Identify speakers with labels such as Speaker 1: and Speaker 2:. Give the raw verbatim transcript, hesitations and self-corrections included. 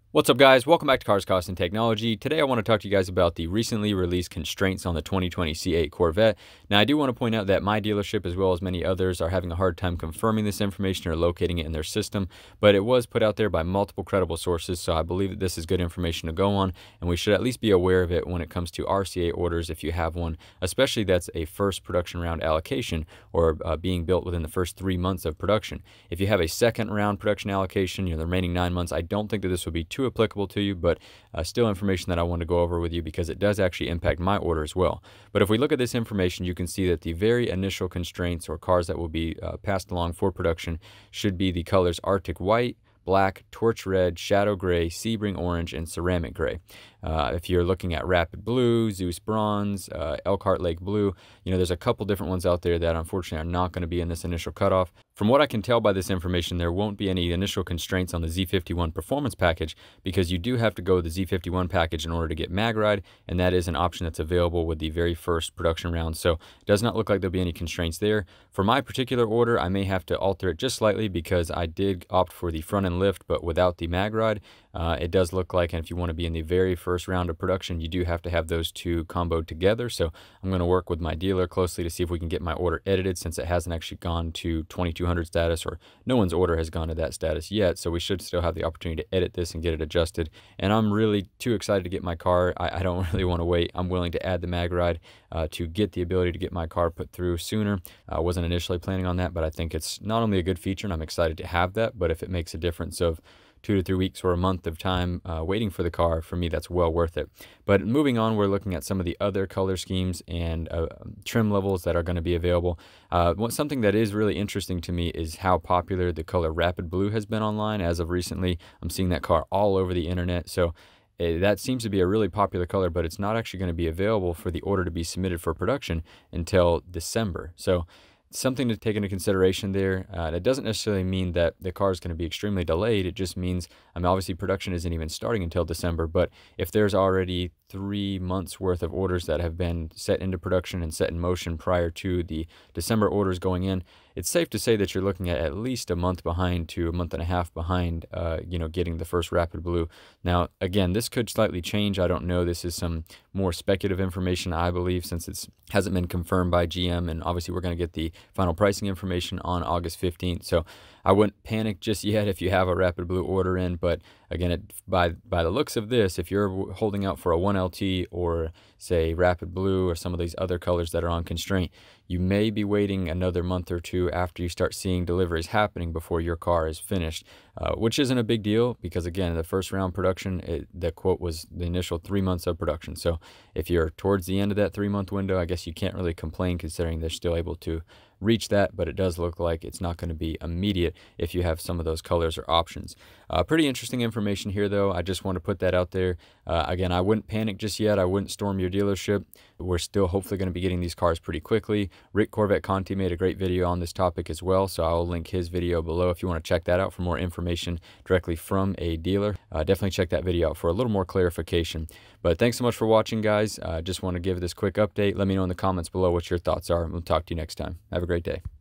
Speaker 1: What's up, guys? Welcome back to Cars, Cost, and Technology. Today I want to talk to you guys about the recently released constraints on the twenty twenty C eight Corvette. Now, I do want to point out that my dealership, as well as many others, are having a hard time confirming this information or locating it in their system, but it was put out there by multiple credible sources, so I believe that this is good information to go on, and we should at least be aware of it when it comes to our C eight orders if you have one, especially that's a first production round allocation or uh, being built within the first three months of production. If you have a second round production allocation, you know, the remaining nine months, I don't think that this would be too applicable to you, but uh, still information that I want to go over with you because it does actually impact my order as well. But if we look at this information, you can see that the very initial constraints or cars that will be uh, passed along for production should be the colors Arctic White, Black, Torch Red, Shadow Gray, Sebring Orange, and Ceramic Gray. Uh, if you're looking at Rapid Blue, Zeus Bronze, uh, Elkhart Lake Blue, you know, there's a couple different ones out there that unfortunately are not going to be in this initial cutoff. From what I can tell by this information, there won't be any initial constraints on the Z fifty-one Performance Package because you do have to go with the Z fifty-one package in order to get mag ride, and that is an option that's available with the very first production round. So it does not look like there'll be any constraints there. For my particular order, I may have to alter it just slightly because I did opt for the front end lift, but without the mag ride. Uh, it does look like, and if you want to be in the very first round of production, you do have to have those two comboed together. So I'm going to work with my dealer closely to see if we can get my order edited, since it hasn't actually gone to twenty-two hundred status, or no one's order has gone to that status yet. So we should still have the opportunity to edit this and get it adjusted. And I'm really too excited to get my car. I, I don't really want to wait. I'm willing to add the mag ride uh, to get the ability to get my car put through sooner. I wasn't initially planning on that, but I think it's not only a good feature, and I'm excited to have that, but if it makes a difference of two to three weeks or a month of time uh, waiting for the car, for me, that's well worth it. But moving on, we're looking at some of the other color schemes and uh, trim levels that are going to be available. Uh, something that is really interesting to me is how popular the color Rapid Blue has been online as of recently. I'm seeing that car all over the internet. So Uh, that seems to be a really popular color, but it's not actually going to be available for the order to be submitted for production until December. So something to take into consideration there. Uh, it doesn't necessarily mean that the car is going to be extremely delayed. It just means, I mean, obviously production isn't even starting until December, but if there's already three months worth of orders that have been set into production and set in motion prior to the December orders going in, it's safe to say that you're looking at at least a month behind to a month and a half behind, uh, you know, getting the first Rapid Blue. Now, again, this could slightly change. I don't know. This is some more speculative information, I believe, since it hasn't been confirmed by G M, and obviously we're going to get the final pricing information on August fifteenth. So I wouldn't panic just yet if you have a Rapid Blue order in, but again, it, by by the looks of this, if you're holding out for a one L T or say Rapid Blue or some of these other colors that are on constraint, you may be waiting another month or two after you start seeing deliveries happening before your car is finished, uh, which isn't a big deal because, again, the first round production, it, the quote was the initial three months of production. So if you're towards the end of that three-month window, I guess you can't really complain considering they're still able to reach that, but it does look like it's not going to be immediate if you have some of those colors or options. Uh, pretty interesting information here, though. I just want to put that out there. Uh, again, I wouldn't panic just yet. I wouldn't storm your dealership. We're still hopefully going to be getting these cars pretty quickly. Rick Corvette Conti made a great video on this topic as well, so I'll link his video below if you want to check that out for more information directly from a dealer. Uh, definitely check that video out for a little more clarification. But thanks so much for watching, guys. I uh, just want to give this quick update. Let me know in the comments below what your thoughts are, and we'll talk to you next time. Have a great day.